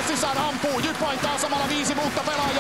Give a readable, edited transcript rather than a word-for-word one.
sisään, ampuu, Jyp vaihtaa samalla 5 uutta pelaajaa.